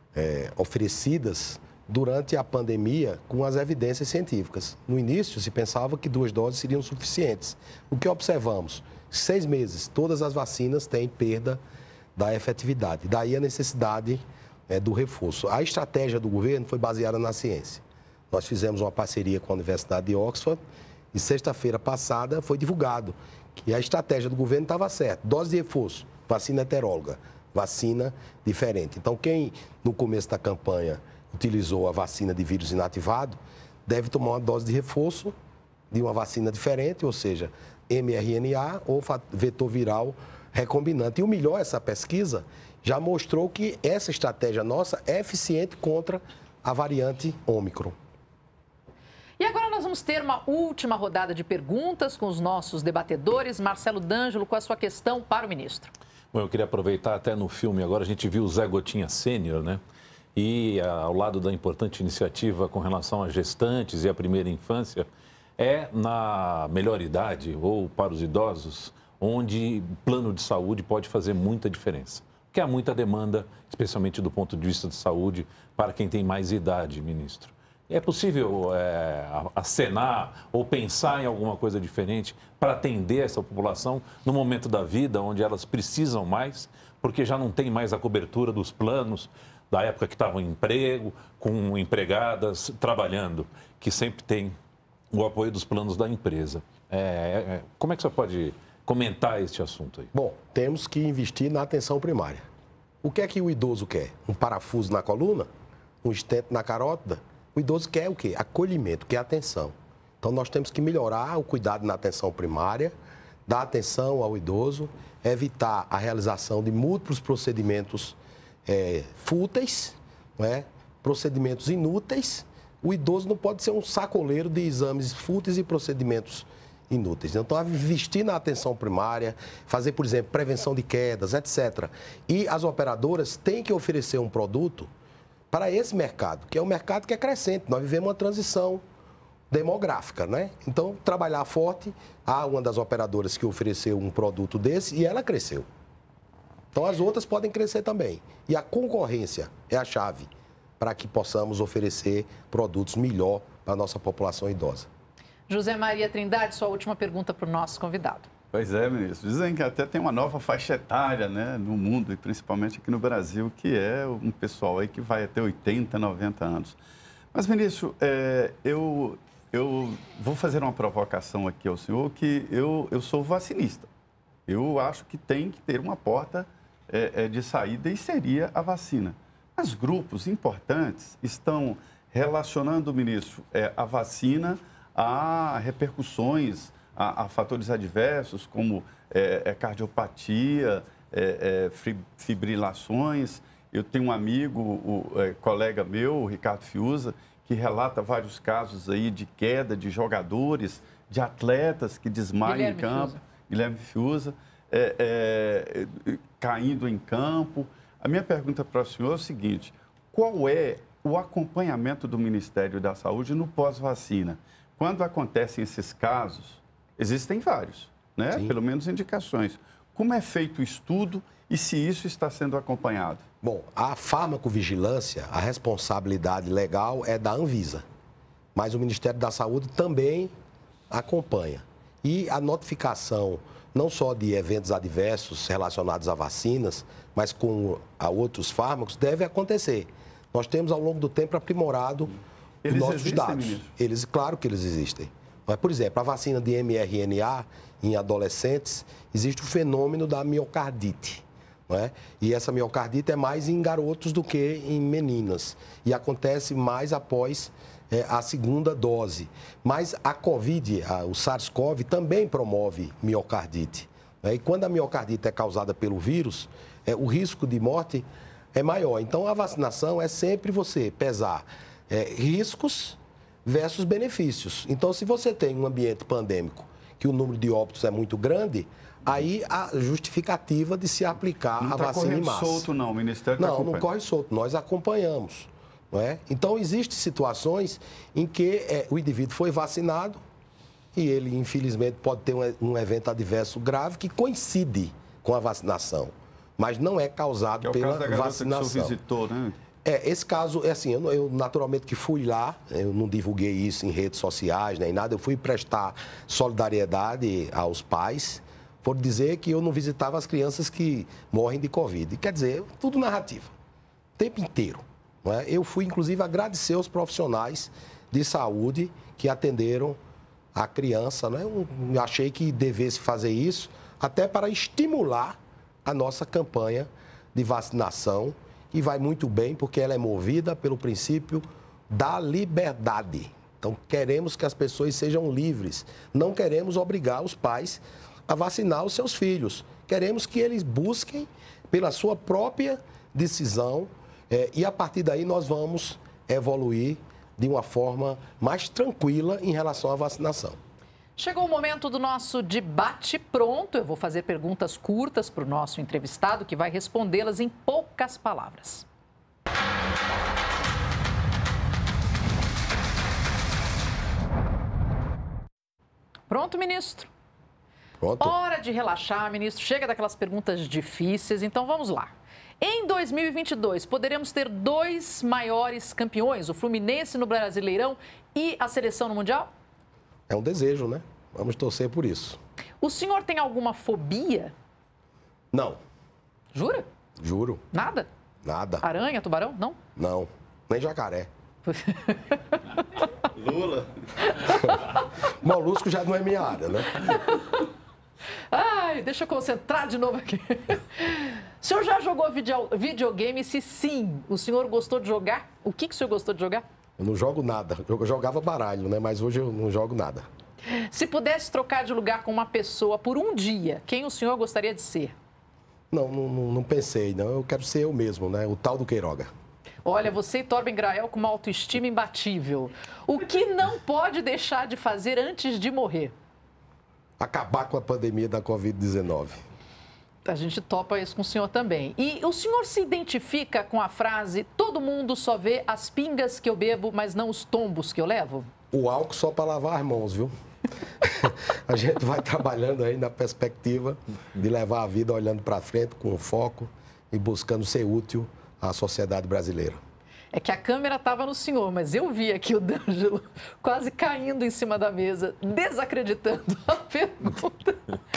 é, oferecidas durante a pandemia com as evidências científicas. No início, se pensava que duas doses seriam suficientes. O que observamos? Seis meses, todas as vacinas têm perda da efetividade. Daí a necessidade é, do reforço. A estratégia do governo foi baseada na ciência. Nós fizemos uma parceria com a Universidade de Oxford e sexta-feira passada foi divulgado que a estratégia do governo estava certa. Dose de reforço, vacina heteróloga, vacina diferente. Então, quem no começo da campanha utilizou a vacina de vírus inativado, deve tomar uma dose de reforço de uma vacina diferente, ou seja, M R N A ou vetor viral recombinante. E o melhor, essa pesquisa já mostrou que essa estratégia nossa é eficiente contra a variante Ômicron. E agora nós vamos ter uma última rodada de perguntas com os nossos debatedores. Marcelo D'Angelo, com a sua questão para o ministro. Bom, eu queria aproveitar até no filme, agora a gente viu o Zé Gotinha Sênior, né? E ao lado da importante iniciativa com relação às gestantes e à primeira infância, é na melhor idade ou para os idosos, onde o plano de saúde pode fazer muita diferença. Porque há muita demanda, especialmente do ponto de vista de saúde, para quem tem mais idade, ministro. É possível é, acenar ou pensar em alguma coisa diferente para atender essa população no momento da vida onde elas precisam mais, porque já não tem mais a cobertura dos planos da época que estavam em emprego, com empregadas trabalhando, que sempre tem o apoio dos planos da empresa. É, é, como é que você pode comentar este assunto aí? Bom, temos que investir na atenção primária. O que é que o idoso quer? Um parafuso na coluna? Um stent na carótida? O idoso quer o quê? Acolhimento, quer atenção. Então, nós temos que melhorar o cuidado na atenção primária, dar atenção ao idoso, evitar a realização de múltiplos procedimentos é, fúteis, não é? Procedimentos inúteis. O idoso não pode ser um sacoleiro de exames fúteis e procedimentos inúteis. Então, investir na atenção primária, fazer, por exemplo, prevenção de quedas, etcétera. E as operadoras têm que oferecer um produto para esse mercado, que é um mercado que é crescente. Nós vivemos uma transição demográfica, né? Então, trabalhar forte. Há uma das operadoras que ofereceu um produto desse e ela cresceu. Então, as outras podem crescer também. E a concorrência é a chave para que possamos oferecer produtos melhor para a nossa população idosa. José Maria Trindade, sua última pergunta para o nosso convidado. Pois é, ministro. Dizem que até tem uma nova faixa etária, né, no mundo, e principalmente aqui no Brasil, que é um pessoal aí que vai até oitenta, noventa anos. Mas, ministro, é, eu, eu vou fazer uma provocação aqui ao senhor, que eu, eu sou vacinista. Eu acho que tem que ter uma porta é, é, de saída e seria a vacina. Mas grupos importantes estão relacionando, ministro, é, a vacina a repercussões, a, a fatores adversos, como é, é, cardiopatia, é, é, fibrilações. Eu tenho um amigo, o é, colega meu, o Ricardo Fiuza, que relata vários casos aí de queda de jogadores, de atletas que desmaiam Guilherme em campo. Fiuza. Guilherme Fiuza, é, é, caindo em campo. A minha pergunta para o senhor é o seguinte: qual é o acompanhamento do Ministério da Saúde no pós-vacina? Quando acontecem esses casos, existem vários, né? Sim. Pelo menos indicações. Como é feito o estudo e se isso está sendo acompanhado? Bom, a farmacovigilância, a responsabilidade legal é da Anvisa, mas o Ministério da Saúde também acompanha. E a notificação, não só de eventos adversos relacionados a vacinas, mas com a outros fármacos, deve acontecer. Nós temos, ao longo do tempo, aprimorado os nossos existem, dados. Ministro? Eles, claro que eles existem. Mas, por exemplo, a vacina de M R N A em adolescentes, existe o fenômeno da miocardite. Não é? E essa miocardite é mais em garotos do que em meninas. E acontece mais após é, a segunda dose. Mas a Covid, a, o SARS-CoV, também promove miocardite. Não é? E quando a miocardite é causada pelo vírus, é, o risco de morte é maior. Então, a vacinação é sempre você pesar é, riscos versus benefícios. Então, se você tem um ambiente pandêmico que o número de óbitos é muito grande, aí a justificativa de se aplicar não a tá vacina em massa. Não corre solto, não. O Ministério Não, tá não corre solto. Nós acompanhamos. Não é? Então, existem situações em que é, o indivíduo foi vacinado e ele, infelizmente, pode ter um, um evento adverso grave que coincide com a vacinação, mas não é causado que é o pela caso da garota vacinação. Que o senhor visitou, né? É, esse caso, é assim, eu, eu naturalmente que fui lá, eu não divulguei isso em redes sociais nem nada, eu fui prestar solidariedade aos pais, por dizer que eu não visitava as crianças que morrem de Covid. Quer dizer, tudo narrativa, o tempo inteiro. Não é? Eu fui, inclusive, agradecer aos profissionais de saúde que atenderam a criança. Né? Eu achei que devesse fazer isso, até para estimular a nossa campanha de vacinação, que vai muito bem, porque ela é movida pelo princípio da liberdade. Então, queremos que as pessoas sejam livres. Não queremos obrigar os pais a vacinar os seus filhos. Queremos que eles busquem pela sua própria decisão é, e, a partir daí, nós vamos evoluir de uma forma mais tranquila em relação à vacinação. Chegou o momento do nosso debate pronto. Eu vou fazer perguntas curtas para o nosso entrevistado, que vai respondê-las em poucas palavras. Pronto, ministro? Pronto. Hora de relaxar, ministro. Chega daquelas perguntas difíceis, então vamos lá. Em dois mil e vinte e dois, poderemos ter dois maiores campeões, o Fluminense no Brasileirão e a seleção no Mundial? É um desejo, né? Vamos torcer por isso. O senhor tem alguma fobia? Não. Jura? Juro. Nada? Nada. Aranha, tubarão? Não? Não. Nem jacaré. Lula. Molusco já não é minha área, né? Ai, deixa eu concentrar de novo aqui. O senhor já jogou video, videogame? Se sim, o senhor gostou de jogar? O que, que o senhor gostou de jogar? Eu não jogo nada. Eu jogava baralho, né? Mas hoje eu não jogo nada. Se pudesse trocar de lugar com uma pessoa por um dia, quem o senhor gostaria de ser? Não, não, não pensei, não. Eu quero ser eu mesmo, né? O tal do Queiroga. Olha, você e Torben Grael com uma autoestima imbatível. O que não pode deixar de fazer antes de morrer? Acabar com a pandemia da covid dezenove. A gente topa isso com o senhor também. E o senhor se identifica com a frase: todo mundo só vê as pingas que eu bebo, mas não os tombos que eu levo? O álcool só para lavar as mãos, viu? A gente vai trabalhando aí na perspectiva de levar a vida olhando para frente com foco e buscando ser útil à sociedade brasileira. É que a câmera estava no senhor, mas eu vi aqui o D'Angelo quase caindo em cima da mesa, desacreditando a pergunta.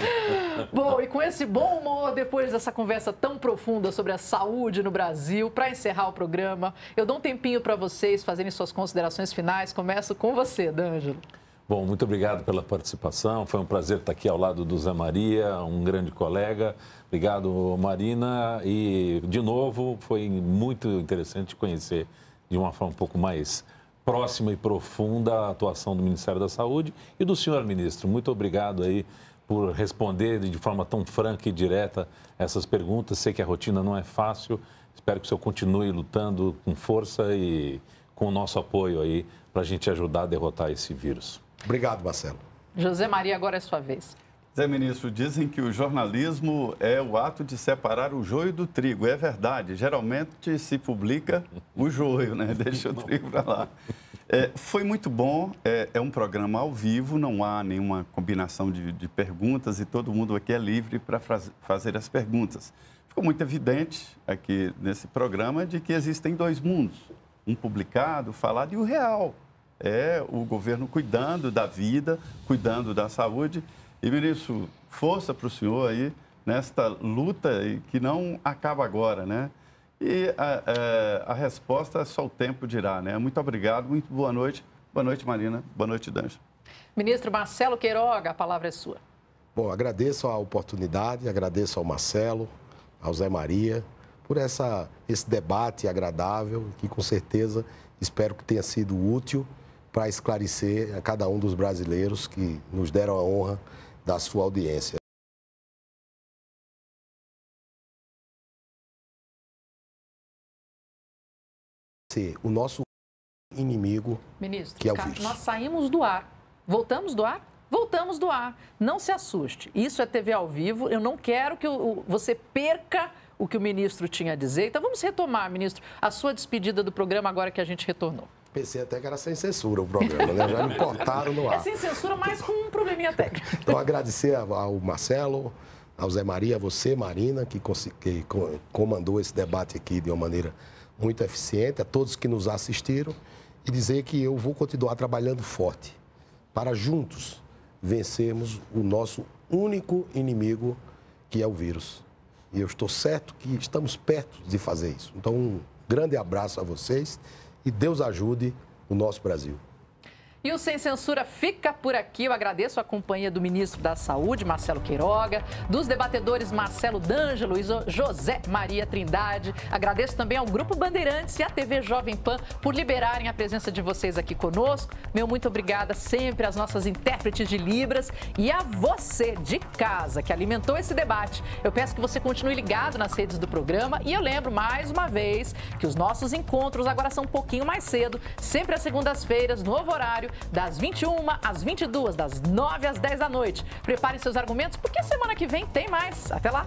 Bom, e com esse bom humor, depois dessa conversa tão profunda sobre a saúde no Brasil, para encerrar o programa, eu dou um tempinho para vocês fazerem suas considerações finais. Começo com você, D'Angelo. Bom, muito obrigado pela participação. Foi um prazer estar aqui ao lado do Zé Maria, um grande colega. Obrigado, Marina. E, de novo, foi muito interessante conhecer de uma forma um pouco mais próxima e profunda a atuação do Ministério da Saúde e do senhor ministro. Muito obrigado aí por responder de forma tão franca e direta essas perguntas. Sei que a rotina não é fácil. Espero que o senhor continue lutando com força e com o nosso apoio aí para a gente ajudar a derrotar esse vírus. Obrigado, Marcelo. José Maria, agora é sua vez. Zé Ministro, dizem que o jornalismo é o ato de separar o joio do trigo. É verdade, geralmente se publica o joio, né? Deixa o trigo para lá. É, foi muito bom, é, é um programa ao vivo, não há nenhuma combinação de, de perguntas e todo mundo aqui é livre para fazer as perguntas. Ficou muito evidente aqui nesse programa de que existem dois mundos, um publicado, falado e o real. É o governo cuidando da vida, cuidando da saúde. E, ministro, força para o senhor aí nesta luta que não acaba agora, né? E a, a, a resposta só o tempo dirá, né? Muito obrigado, muito boa noite. Boa noite, Marina. Boa noite, D'Angelo. Ministro Marcelo Queiroga, a palavra é sua. Bom, agradeço a oportunidade, agradeço ao Marcelo, ao Zé Maria, por essa, esse debate agradável, que com certeza espero que tenha sido útil para esclarecer a cada um dos brasileiros que nos deram a honra da sua audiência. O nosso inimigo, Ministro, que é o vírus. Nós saímos do ar. Voltamos do ar? Voltamos do ar. Não se assuste. Isso é T V ao vivo. Eu não quero que o, você perca o que o ministro tinha a dizer. Então vamos retomar, ministro, a sua despedida do programa agora que a gente retornou. Pensei até que era sem censura o programa, né? Já me cortaram no ar. É sem censura, mas com um probleminha técnico. Então, agradecer ao Marcelo, ao Zé Maria, a você, Marina, que, que comandou esse debate aqui de uma maneira muito eficiente, a todos que nos assistiram, e dizer que eu vou continuar trabalhando forte para juntos vencermos o nosso único inimigo, que é o vírus. E eu estou certo que estamos perto de fazer isso. Então, um grande abraço a vocês. E Deus ajude o nosso Brasil. E o Sem Censura fica por aqui. Eu agradeço a companhia do ministro da Saúde, Marcelo Queiroga, dos debatedores Marcelo D'Angelo e José Maria Trindade. Agradeço também ao Grupo Bandeirantes e à T V Jovem Pan por liberarem a presença de vocês aqui conosco. Meu muito obrigada sempre às nossas intérpretes de Libras e a você de casa que alimentou esse debate. Eu peço que você continue ligado nas redes do programa e eu lembro mais uma vez que os nossos encontros agora são um pouquinho mais cedo, sempre às segundas-feiras, novo horário, das vinte e uma às vinte e duas, das nove às dez da noite. Prepare seus argumentos, porque semana que vem tem mais. Até lá!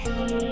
Até!